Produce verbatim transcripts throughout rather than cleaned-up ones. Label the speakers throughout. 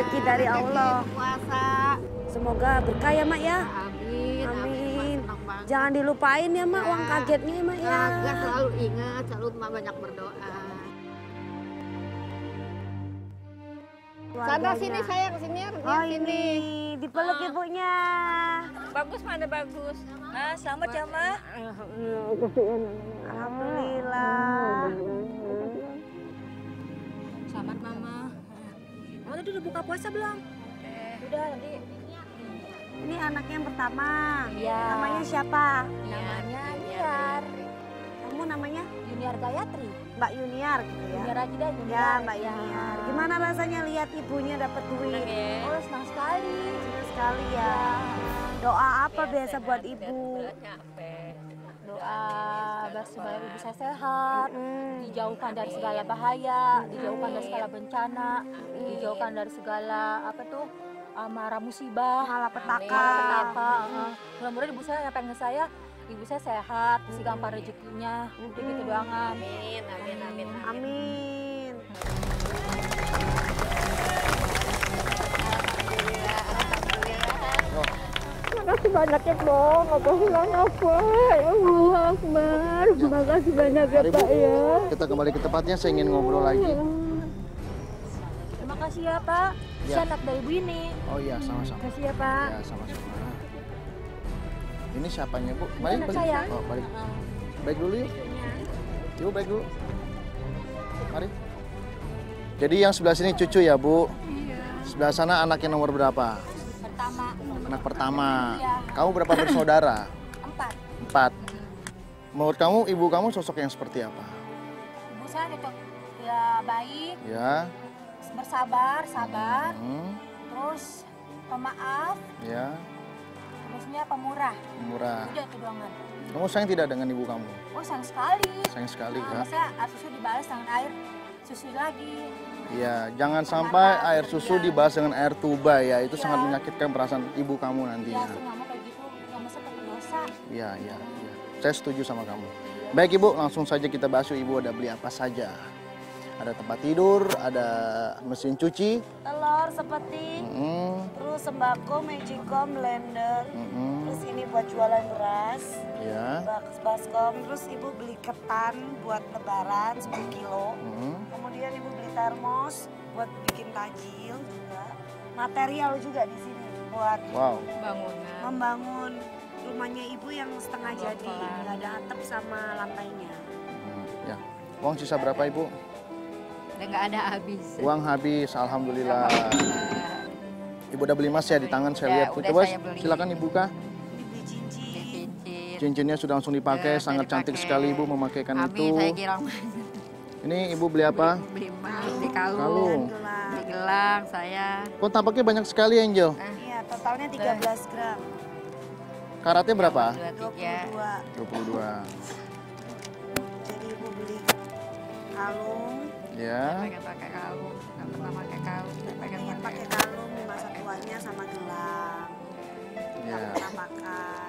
Speaker 1: rezeki dari Allah.
Speaker 2: Puasa.
Speaker 1: Semoga berkah ya Mak ya.
Speaker 2: Amin.
Speaker 1: Amin. Jangan dilupain ya Mak, uang kagetnya ya Mak ya.
Speaker 2: Enggak, selalu ingat, selalu Mak banyak berdoa. Sana sini sayang, sini ya.
Speaker 1: Oh ini, dipeluk ibunya.
Speaker 3: Bagus mana bagus. Nah, selamat ya Mak.
Speaker 1: Alhamdulillah.
Speaker 3: Selamat Mama. Mama tadi udah buka puasa belum? Udah nanti.
Speaker 1: Ini anaknya yang pertama.
Speaker 3: Iya.
Speaker 1: Namanya siapa?
Speaker 3: Namanya Yuniar.
Speaker 1: Kamu namanya?
Speaker 3: Yuniar Gayatri.
Speaker 1: Mbak Yuniar gitu ya?
Speaker 3: Yuniar aja dah.
Speaker 1: Ya Mbak Yuniar. Gimana rasanya lihat ibunya dapat duit?
Speaker 3: Oh senang sekali.
Speaker 1: Senang sekali ya. Doa apa biasa buat ibu?
Speaker 3: Doa supaya ibu saya sehat, dijauhkan dari segala bahaya, dijauhkan dari segala bencana, dijauhkan dari segala apa tuh mara musibah,
Speaker 1: malapetaka.
Speaker 3: Malapetaka. Mudah-mudahan ibu saya yang pengen saya, ibu saya sehat, mesti gampang rezekinya, udah gitu doang. Amin, amin, amin,
Speaker 1: amin.
Speaker 2: Terima kasih banyak ya dong, apa hilang apa? Ya Allah Akbar, terima kasih banyak ya Pak ya.
Speaker 4: Kita kembali ke tempatnya, saya ingin ngobrol lagi.
Speaker 3: Terima kasih ya Pak,
Speaker 4: Ya.
Speaker 3: saya anak dari Bu ini.
Speaker 4: Oh iya, sama-sama.
Speaker 3: Terima kasih ya Pak.
Speaker 4: Ya, sama-sama. Ini siapanya Bu?
Speaker 3: Ini
Speaker 4: Balik,
Speaker 3: anak
Speaker 4: balik.
Speaker 3: saya.
Speaker 4: Oh, balik. Baik dulu yuk. Ibu baik dulu. Mari. Jadi yang sebelah sini cucu ya Bu?
Speaker 3: Iya.
Speaker 4: Sebelah sana anaknya nomor berapa?
Speaker 3: Pertama.
Speaker 4: Anak pertama.
Speaker 3: Iya.
Speaker 4: Kamu berapa bersaudara?
Speaker 3: Empat.
Speaker 4: Empat. Menurut kamu, ibu kamu sosok yang seperti apa?
Speaker 3: Ibu saya itu ya baik,
Speaker 4: Ya.
Speaker 3: bersabar, sabar,
Speaker 4: Hmm.
Speaker 3: terus pemaaf,
Speaker 4: Ya.
Speaker 3: terusnya pemurah.
Speaker 4: Murah.
Speaker 3: Udah itu doangan.
Speaker 4: Kamu sayang tidak dengan ibu kamu?
Speaker 3: Oh sayang sekali.
Speaker 4: Sayang sekali
Speaker 3: Nah,
Speaker 4: ya.
Speaker 3: masa air susu dibalas dengan air susu lagi.
Speaker 4: Iya, jangan sampai air susu dibahas dengan air tuba ya. Itu sangat menyakitkan perasaan ibu kamu
Speaker 3: Iya,
Speaker 4: nantinya.
Speaker 3: saya nggak mau kayak gitu. Nggak masa berdosa.
Speaker 4: Iya, iya, iya. Saya setuju sama kamu. Baik Ibu, langsung saja kita bahas yuk, Ibu ada beli apa saja. Ada tempat tidur, ada mesin cuci.
Speaker 1: Telur seperti,
Speaker 4: Mm-mm,
Speaker 1: terus sembako, magicom, blender.
Speaker 4: mm-mm,
Speaker 1: Terus ini buat jualan beras,
Speaker 4: ya.
Speaker 1: bas- baskom. Terus ibu beli ketan buat lebaran sepuluh kilo.
Speaker 4: Mm-mm.
Speaker 1: Kemudian ibu beli termos buat bikin tajil juga. Material juga di sini buat
Speaker 4: Wow.
Speaker 3: Bangunan.
Speaker 1: membangun rumahnya ibu yang setengah jadi, nggak ada atap sama lantainya.
Speaker 4: Mm, ya. Uang sisa berapa Ibu?
Speaker 2: Udah nggak ada habis.
Speaker 4: Uang habis, alhamdulillah. Ibu udah beli emas ya di tangan saya
Speaker 2: Ya,
Speaker 4: lihat.
Speaker 2: udah
Speaker 4: Coba
Speaker 2: saya beli.
Speaker 4: silakan dibuka.
Speaker 1: Dibeli cincin.
Speaker 2: Cincin.
Speaker 4: Cincinnya sudah langsung dipakai,
Speaker 2: Ya, sudah
Speaker 4: sangat cantik
Speaker 2: dipakai.
Speaker 4: sekali Ibu memakaikan
Speaker 2: Habis
Speaker 4: itu.
Speaker 2: saya kira
Speaker 4: Ini Ibu beli apa?
Speaker 2: beli emas, beli kalung,
Speaker 4: Kalung.
Speaker 1: Gelang.
Speaker 2: beli gelang saya.
Speaker 4: Kok tampaknya banyak sekali Angel?
Speaker 1: Iya, totalnya tiga belas gram.
Speaker 4: Karatnya berapa?
Speaker 2: Dua
Speaker 1: dua
Speaker 2: tiga.
Speaker 1: puluh dua.
Speaker 4: dua puluh dua.
Speaker 1: Jadi ibu beli kalung.
Speaker 4: Ya.
Speaker 2: Pengen pakai kalung, nggak pernah pakai kalung. Saya pengen
Speaker 1: Pengen
Speaker 2: pakai.
Speaker 1: pakai kalung di masa tuanya sama gelang. Nggak
Speaker 4: Ya.
Speaker 1: pernah pakai.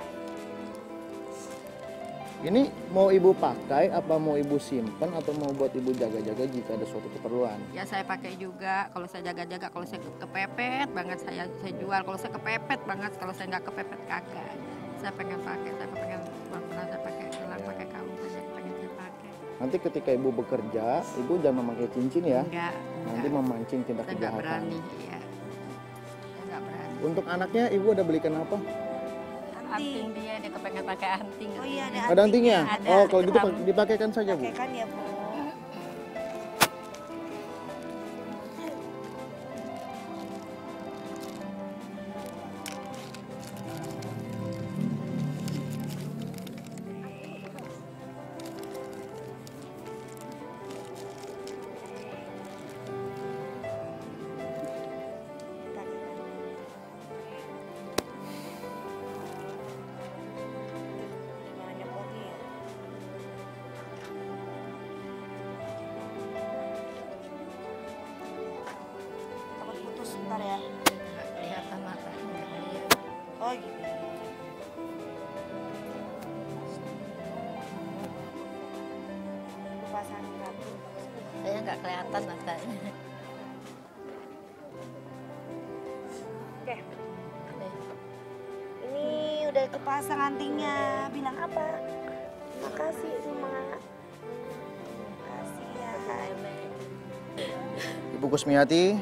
Speaker 4: Ini mau ibu pakai apa mau ibu simpen atau mau buat ibu jaga-jaga jika ada suatu keperluan?
Speaker 2: Ya saya pakai juga. Kalau saya jaga-jaga, kalau saya kepepet banget saya saya jual. Kalau saya kepepet banget, kalau saya nggak kepepet kagak. Saya pengen pakai, saya pengen pernah saya pakai gelang, pakai kalung saja pengen saya pakai.
Speaker 4: Nanti ketika ibu bekerja, ibu jangan memakai cincin ya.
Speaker 2: Enggak.
Speaker 4: Nanti
Speaker 2: enggak.
Speaker 4: memancing tindak
Speaker 2: Saya nggak
Speaker 4: kejahatan.
Speaker 2: berani. Iya. Saya nggak berani.
Speaker 4: Untuk anaknya ibu ada belikan apa?
Speaker 2: Anting dia, dia kepengen pakai anting.
Speaker 1: Oh iya ada
Speaker 4: Ada antingnya?
Speaker 2: Ada.
Speaker 4: Oh kalau gitu pak- dipakaikan saja Bu.
Speaker 1: Pakai kan ya bu. Gimana nyeploknya ya? Takut putus sebentar ya.
Speaker 2: Nggak kelihatan matanya. Iya.
Speaker 1: Oh gini. Aku pasang kartu.
Speaker 2: Saya nggak kelihatan matanya.
Speaker 1: udah kepasang antingnya. Bilang apa? Makasih Mak. Makasih ya.
Speaker 4: Ibu Kusmiati,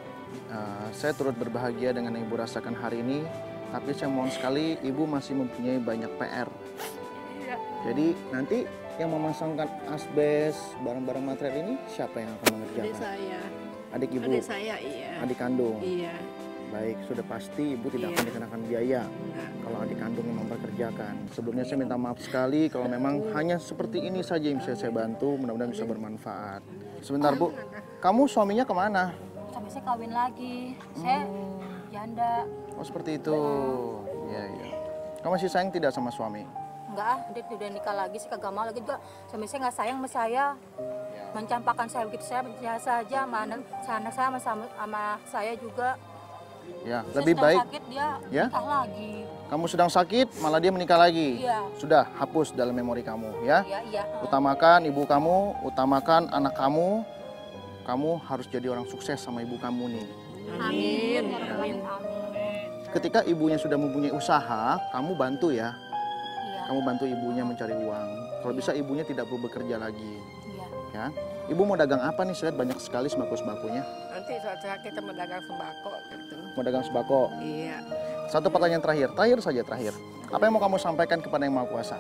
Speaker 4: uh, saya turut berbahagia dengan yang Ibu rasakan hari ini. Tapi saya mohon sekali, Ibu masih mempunyai banyak P R.
Speaker 2: Iya.
Speaker 4: Jadi nanti yang memasangkan asbes, barang-barang material ini siapa yang akan
Speaker 2: Adik
Speaker 4: mengerjakan?
Speaker 2: saya.
Speaker 4: Adik Ibu?
Speaker 2: Adik saya, iya.
Speaker 4: Adik kandung?
Speaker 2: Iya.
Speaker 4: Baik, sudah pasti Ibu tidak
Speaker 2: Iya.
Speaker 4: akan dikenakan biaya
Speaker 2: Enggak.
Speaker 4: kalau adik kandung yang memperkerjakan. Sebelumnya saya minta maaf sekali kalau memang hanya seperti ini saja yang bisa saya bantu, mudah-mudahan bisa bermanfaat. Sebentar Bu, kamu suaminya kemana?
Speaker 3: Sampai saya kawin lagi. Saya janda.
Speaker 4: Oh seperti itu, iya iya. Kamu masih sayang tidak sama suami?
Speaker 3: Enggak, ah, dia udah nikah lagi, saya kagak mau lagi juga. Sampai saya nggak sayang sama saya. Mencampakkan saya begitu, saya biasa aja sama anak anak saya sama, sama, sama saya juga.
Speaker 4: Ya,
Speaker 3: Saya
Speaker 4: lebih
Speaker 3: sedang
Speaker 4: baik.
Speaker 3: sakit, dia
Speaker 4: Ya?
Speaker 3: nikah lagi.
Speaker 4: Kamu sedang sakit, malah dia menikah lagi.
Speaker 3: Iya.
Speaker 4: Sudah, hapus dalam memori kamu ya.
Speaker 3: Iya, iya.
Speaker 4: Utamakan ibu kamu, utamakan anak kamu. Kamu harus jadi orang sukses sama ibu kamu nih.
Speaker 2: Amin.
Speaker 3: Ya Rabbal
Speaker 2: Amin.
Speaker 3: Alamin, amin.
Speaker 4: Ketika ibunya sudah mempunyai usaha, kamu bantu ya.
Speaker 3: Iya,
Speaker 4: Kamu bantu ibunya mencari uang. Kalau bisa ibunya tidak perlu bekerja lagi.
Speaker 3: iya.
Speaker 4: Ya. Ibu mau dagang apa nih? Saya lihat banyak sekali sembako-sembakonya.
Speaker 2: Nanti suatu saat kita mendagang sembako gitu.
Speaker 4: Mau dagang sembako.
Speaker 2: Iya.
Speaker 4: Satu pertanyaan terakhir, terakhir saja terakhir. Apa yang mau kamu sampaikan kepada Yang Maha Kuasa?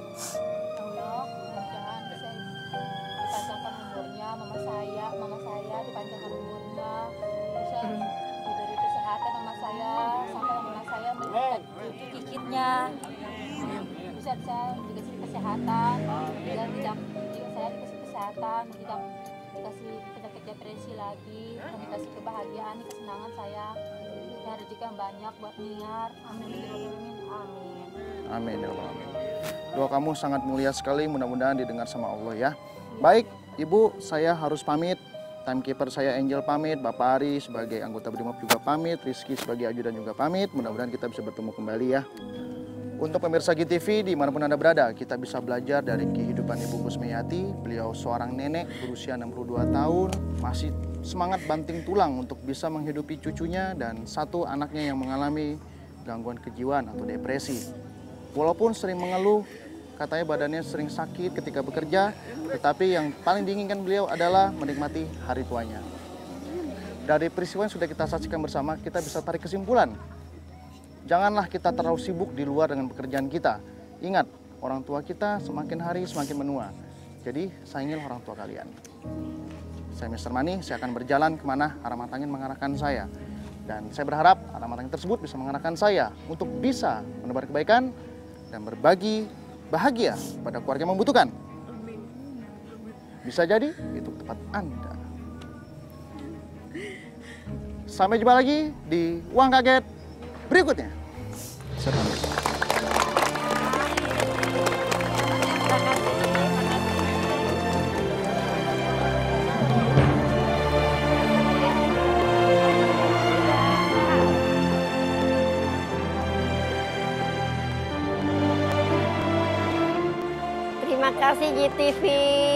Speaker 3: Allah, mudah-mudahan bisa dipanjangkan umurnya, mama saya, mama saya dipanjangkan umurnya, bisa diberi kesehatan mama saya, sampai mama saya melihat cucu cicitnya, bisa saya dikasih kesehatan, dan tidak jika saya dikasih kesehatan, tidak dikasih penyakit depresi lagi, dan dikasih kebahagiaan, kesenangan saya, dan rezeki yang banyak buat niar, amin, amin, amin.
Speaker 4: Amin ya Rabbal Alamin. Doa kamu sangat mulia sekali, mudah-mudahan didengar sama Allah ya. Baik, Ibu, saya harus pamit. Timekeeper saya Angel pamit, Bapak Ari sebagai anggota Brimob juga pamit, Rizky sebagai ajudan juga pamit. Mudah-mudahan kita bisa bertemu kembali ya. Untuk pemirsa G T V dimanapun Anda berada, kita bisa belajar dari kehidupan Ibu Kusmiati. Beliau seorang nenek berusia enam puluh dua tahun, masih semangat banting tulang untuk bisa menghidupi cucunya dan satu anaknya yang mengalami gangguan kejiwaan atau depresi. Walaupun sering mengeluh, katanya badannya sering sakit ketika bekerja, tetapi yang paling diinginkan beliau adalah menikmati hari tuanya. Dari peristiwa yang sudah kita saksikan bersama, kita bisa tarik kesimpulan. Janganlah kita terlalu sibuk di luar dengan pekerjaan kita. Ingat, orang tua kita semakin hari semakin menua. Jadi, sayangilah orang tua kalian. Saya mister Mani, saya akan berjalan kemana arah mata angin mengarahkan saya. Dan saya berharap arah mata angin tersebut bisa mengarahkan saya untuk bisa menebar kebaikan dan berbagi bahagia pada keluarga yang membutuhkan. Bisa jadi itu tempat Anda. Sampai jumpa lagi di Uang Kaget berikutnya. Saya pamit.
Speaker 5: Terima kasih G T V.